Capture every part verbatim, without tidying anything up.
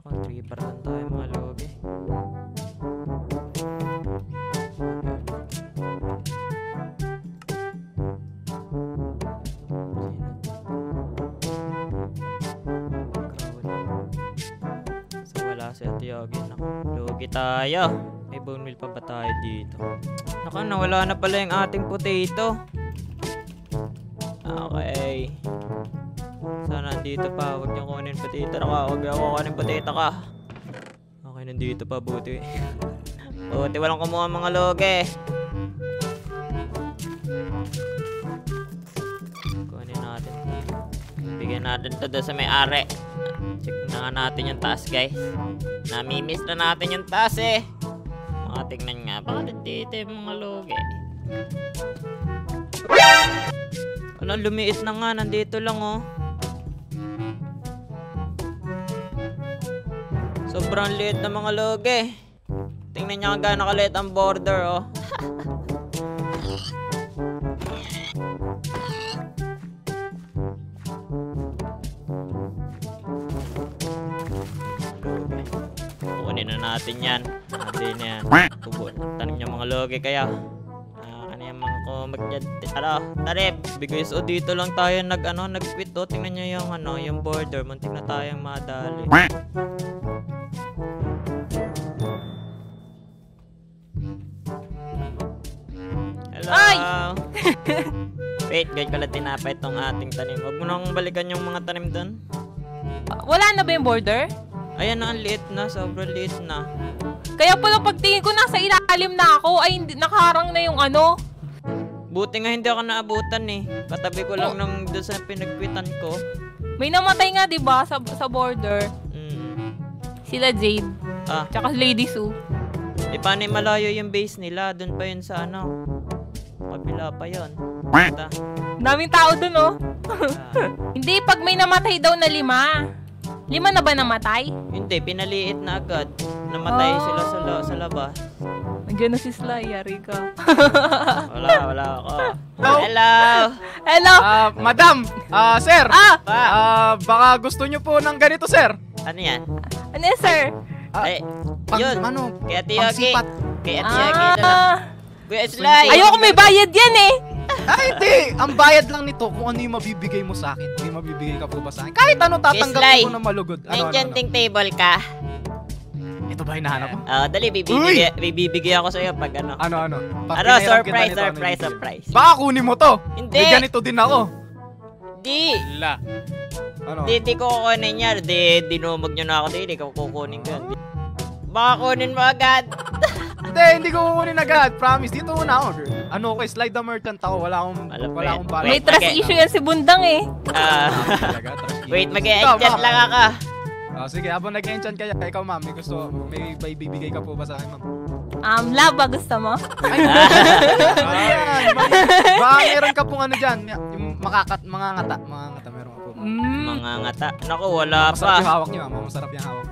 Contribar lang tayo mga logi. So wala si Ate Yogi. Logi tayo. May bone meal pa ba tayo dito? Naka, nawala na pala yung ating potato. Okay. Sana nandito pa. Huwag niyo kunin potato na ka. Huwag niyo kunin potato ka. Okay, nandito pa. Buti. Buti walang kumuha mga loge. Kunin natin. Bigyan natin ito doon sa may-ari. Check na nga natin yung taas, guys. Namimiss na natin yung taas eh. Mga tignan nga. Baka nandito yung mga loge. Ano, lumiit na nga. Nandito lang, oh. Sobrang liit na mga loge. Tingnan nyo nga gano'n kaliit ang border, oh. Kunin na natin yan. Hindi na yan. Tubon. Tanong nyo mga loge kaya. Ano yung mga kumag dyan. Ano, tarip. Because, oh, dito lang tayo nag, ano, nag-quit, oh. Tingnan nyo yung, ano, yung border. Muntik na tayong madali. Hello! Ay! Wait, guys, pala tinapay itong ating tanim. Huwag mo nang balikan yung mga tanim doon. Uh, wala na ba yung border? Ayan na, ang liit na. Sobrang liit na. Kaya pala pagtingin ko nasa ilalim na ako, ay nakaharang na yung ano. Buti nga hindi ako naabutan eh. Katabi ko lang oh. Nung doon sa pinagkwitan ko. May namatay nga diba sa, sa border? Mm. Sila Jade. Ah. Tsaka Lady Sue. Eh, paano malayo yung base nila? Doon pa yun sa ano? Kabila pa yun. Basta. Daming tao dun, oh. Ah. Hindi, pag may namatay daw na lima. Lima na ba namatay? Hindi, pinaliit na agad. Namatay oh. Sila sa, sa labas. Nandiyan na si Sly, yari ka. Wala, wala ako. Hello! Hello! Uh, madam! Uh, sir! Ah! Uh, baka gusto nyo po ng ganito, sir. Ano yan? Ano yan, sir? Uh, Ay, pang, yun. Ano? Kaya Tiyogi. Kaya Tiyogi ah. na lang. Kuya Sly! Ayoko may bayad yan eh! Ay, hindi! Ang bayad lang nito kung ano yung mabibigay mo sa akin. May mabibigay ka po ba sa akin? Kahit ano tatanggapin mo na malugod. Ano, enchanting ano, ano? table ka. Ito ba hinahanap mo? Oo, uh, dali, bibigay, bibigay ako sa'yo pag ano. Ano, ano? Pag ano, surprise, nito, surprise, ano surprise. Baka kunin mo to. Hindi. May ganito din ako. Di. La. Ano? Di, di ko kukunin yan. Di, dinumog nyo na ako. Di, di ko kukunin ko. Di. Baka kunin mo agad. Hindi, hindi ko kukunin agad. Promise. Dito muna ako, girl. Ano, okay, slide the merchant ako. Wala akong, Alam, wala akong bala. May trust okay. issue yan si Bundang eh. Uh, wait, mag-e-enchant lang ako. Oh, sige, habang nag-enchant kaya, ikaw ma'am, may gusto, may bibigay ka po ba sa akin, ma'am? Um, lava gusto mo? Ay, ayan, baka meron ka pong ano dyan, yung makakat, mga ngata, mga ngata, meron ka po. Mm. Mga ngata. Naku, wala masarap pa. Masarap yung hawak niyo, ma'am, masarap yung hawak.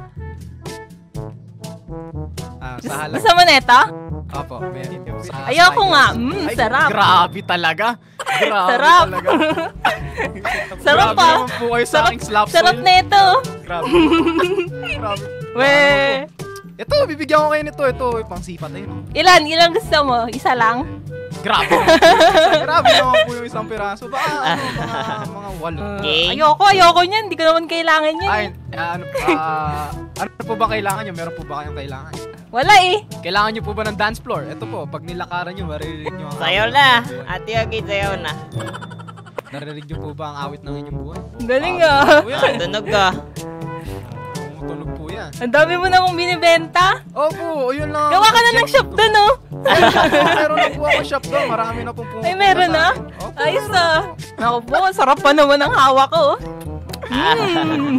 Ah, sa halag. Gusto mo neto? Opo, may ayoko nga, mm, ay, sarap. Grabe talaga. Grabe sarap. talaga. Sarap pa. Grabe naman po kayo sa aking slap soil. Sarap neto. Grabe. Grabe. Weh. Ito, bibigyan ko kayo nito. Ito, pang sipat ayun. Ilan? Ilan gusto mo? Isa lang? Grabe. Grabe naman po yung isang piraso. Baka ano, mga, mga walo. Uh, ayoko, ayoko niyan. Hindi ko naman kailangan yan. Ay, ano, uh, ano po ba kailangan nyo? Meron po ba kayong kailangan? Wala eh. Kailangan nyo po ba ng dance floor? Ito po, pag nilakaran nyo, maririnig nyo ang sayaw na. Ate Yogi, sayaw na. Naririnig nyo po ba ang awit ng inyong buhay? Galing ah. Ah, tunog ka. Tumutunog po yan. Ang dami mo na mong binibenta. Opo, yun lang. Gawa ka na ng shop doon oh. Meron na po ako shop doon. Marami na pong pumunta. Ay, meron na? Ayos ah. Naku po, sarap pa naman ang hawak ko. Mm.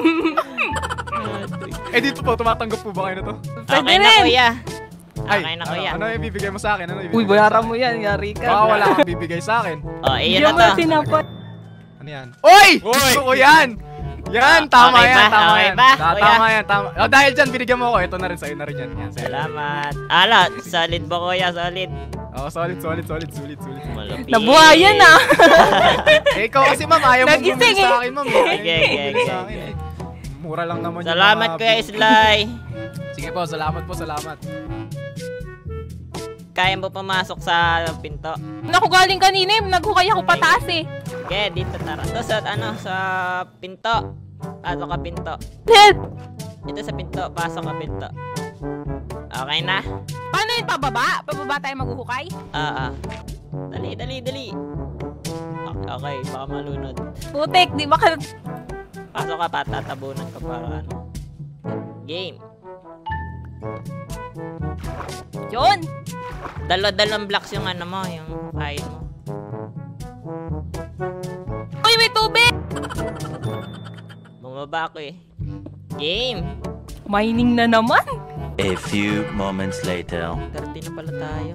Eh dito po, tumatanggap po ba kayo na to? Okay na kuya. Ay, okay na kuya. Ano, ano yung bibigay mo sa akin? Ano Uy, bayaran mo yan, yari ka. Baka wala kang bibigay sa akin. Oh, iyan na to. Ano yan? Oy! Gusto ko yan! Yan, tama okay yan, ba? tama okay yan. Ba? Da, tama yan, tama. Oh, dahil dyan, binigyan mo ako. Ito na rin sa'yo na rin yan. yan salamat. Ala, solid ba kuya? Solid. Oh, solid, solid, solid, solid, solid. Malupit. Nabuhayan ah. Eh, ikaw kasi ma'am, ayaw mo bumili Nagising, sa akin, ma'am. Okay, okay, okay. Mura lang naman yung Salamat mga Kuya bill. Sly. Sige po, salamat po, salamat. Kaya mo pumasok sa pinto. Naku, galing kanina eh. Naghukay ako pataas eh. Okay, dito tara. Ito sa ano, sa pinto. Pasok ka pinto. Help! Dito sa pinto, pasok ka pinto. Okay na? Paano yun? Pababa? Pababa tayo maghuhukay? Ah, ah. Dali, dali, dali. Okay, okay, baka malunod. Putek, di ba ka... Pasok ka pa, tatabunan ka para ano. Game. Yun! Dalawa-dalawang blocks yung ano mo, yung kain mo. Uy, may tubig! Bumaba ako eh. Game! Mining na naman! A few moments later. thirty na pala tayo.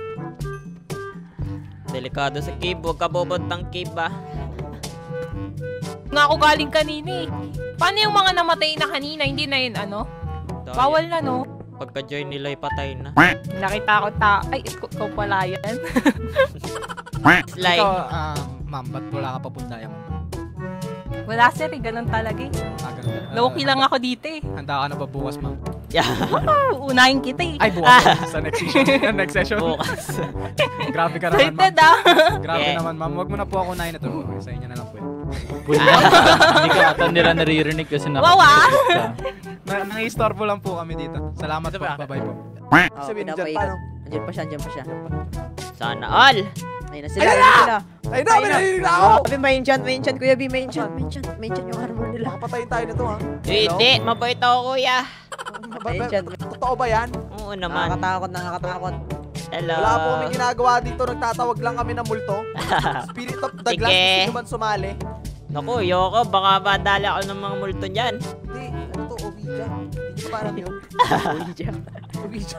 Delikado sa cave, huwag ka bobotang cave ah. Nga ako galing kanina eh. Paano yung mga namatay na kanina? Hindi na yun ano? Dahil Bawal na no? Pagka-join nila ay patay na. Nakita ko ta... Ay, ikaw, ikaw pala yan. Sly. Ikaw, ah, ma'am, ba't wala ka papunta yan, ma'am? Wala sir eh, ganun talaga eh. Ah, ganun. Ah, Low-key lang ako dito eh. Handa ka na ba bukas, ma'am? Yeah. Unahin kita eh. Ay, bukas. Sa next session. next session. Bukas. Grabe ka naman, ma'am. Excited ah. Grabe Yeah. naman, ma'am. Huwag mo na po ako unahin na to. Sa inyo na lang po. Pwede lang. Hindi ka ata nila naririnig kasi Wow, ah. ka. Na nangistorbo lang po kami dito. Salamat po. Bye-bye po. Oh, Sabihin dyan, pinapailan. paano? Andiyan pa siya, andiyan pa siya. Sana all. Ayun na sila, Ayun ayun na! na sila. Ay na, may narinig na ako! Grabe, may enchant, may enchant, Kuya B, may enchant, may enchant, may enchant yung armor nila. Makapatayin tayo nito ha. Hindi, mabait ako kuya. May enchant. Totoo ba yan? Oo naman. Nakakatakot, nakakatakot. Hello. Wala po kami ginagawa dito. Nagtatawag lang kami ng multo. Spirit of the glass. Sige. Gusto man sumali. Naku, yoko. Baka madali ako ng mga multo dyan. Hindi. Ano to? Ouija. Hindi ko pa alam yun. Ouija. Ouija.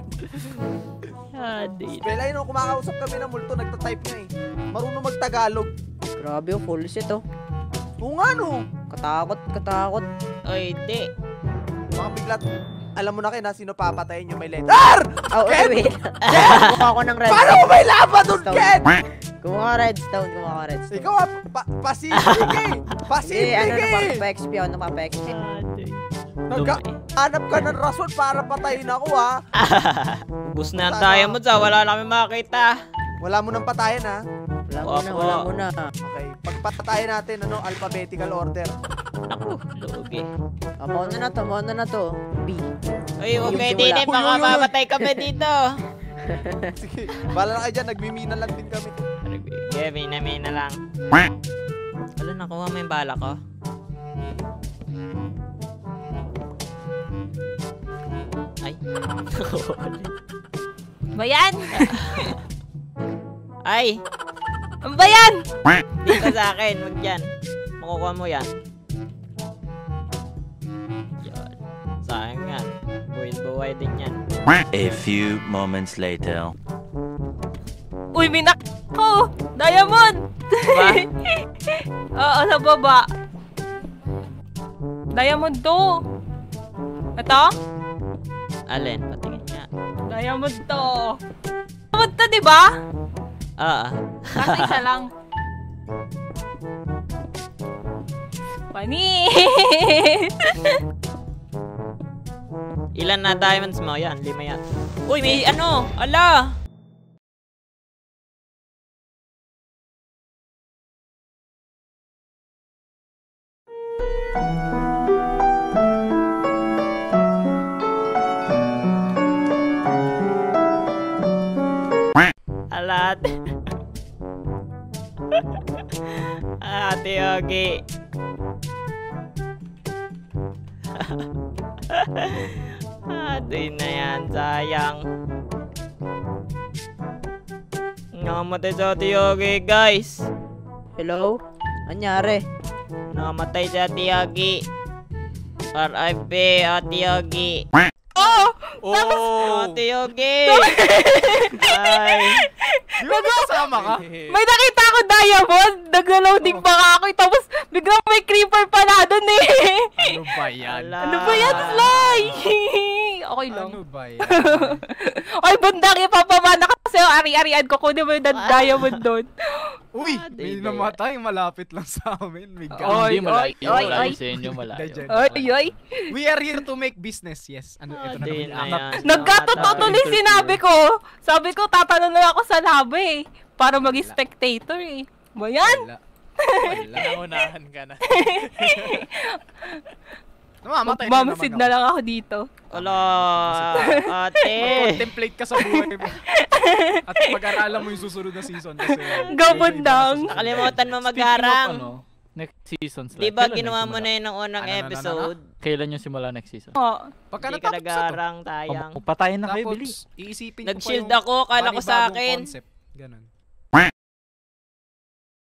Ah, di. Well, ayun o. Kumakausap kami ng multo. Nagtatype nga eh. Marunong magtagalog. Grabe yung full set oh. Oo nga no. Katakot, katakot. Oy, di. Mga biglat. Alam mo na kayo na sino papatayin yung may letter. Oh, Ken! wait. Kumuha ko ng redstone. Paano mo may lava doon, Redstone. Ken? Kumuha ka redstone, kumuha ka redstone. Ikaw ah, pa- pasibig eh. Eh, Pasibig ano na eh. pa-X P, ano pa-X P. Ah, di. Nagkaanap ka ng rason para patayin ako ha. Ubus na ang tayo mo sa. Wala na kami makakita. Wala mo nang patayin ha. Wala muna, Opo. wala muna. Okay, pagpatayin natin ano, alphabetical order. Naku, lugi. Ah, mauna na to, mauna na to. B. Uy, huwag kayo Uy, din wala. eh. Baka Uy, uy, uy. mamatay kami dito. Sige, bala na kayo dyan, nagmimina lang din kami. Okay, mina-mina lang. Wala, nakuha mo yung bala ko. Ay. Ba yan? Ay! Ano ba yan? Dito sa akin, wag yan. Makukuha mo yan. Yan. Sayang yan. Buhay-buhay din yan. A few moments later. Uy, may nak... Oh, diamond! Diba? Oo, sa baba. Diamond to. Ito? Alin, patingin nga. Diamond to. Diamond to, di ba? Ah, ah. Kasi isa lang. Pani! Ilan na diamonds mo? Yan, lima yan. Uy, may ano? Ala! Alat. Ate Yogi. Ate na yan, sayang. Namatay si Ate Yogi, guys. Hello? Anyari? Namatay si Ate Yogi. R I P Ate Yogi. Oh! Oh! Ate Yogi! Ay! Di ba kasama ka? May nakita ako diamond! Naglo-loading pa nga ako. Tapos biglang may creeper pala dun eh. Ano ba yan? Ala. Ano ba yan, Sly? okay lang. Ano ba yan? Ay, bundang, ipapamana ka sa'yo. Ari-arian ko. Kunin mo yung Ah. diamond doon. Uy, Ah, may di- malapit malapit lang sa amin. May Oh, gun. hindi, malayo. oy, oy, Malayo oy. sa inyo, malayo. Dyan. Ay, ay. We are here to make business. Yes. Ano, Ah, ito na di naman. na Angat. yan. Nagkatotoo tuloy Interview. sinabi ko. Sabi ko, tatanong lang ako sa labo eh. Para maging spectator eh. Ba yan? Wala. Wala. Naunahan ka na. Namamatay na Mamasid naman na ako. lang ako dito. Wala, ate. Contemplate ka sa buhay mo. At pag-aralan mo yung susunod na season. Kasi, Go, bundang. Nakalimutan mo Speaking of, mag-aram. ano, next season. Di ba ginawa mo na yun ng unang Ano, ano, ano, episode? Kailan yung simula next season? Oh. Pagka Hindi ka natapos na to, nag-aarang, tayang. Oh, patayin na kayo, tapos Billy. iisipin ko pa Nag-shield yung ako, kala ko sa panibagong akin. concept. Ganon.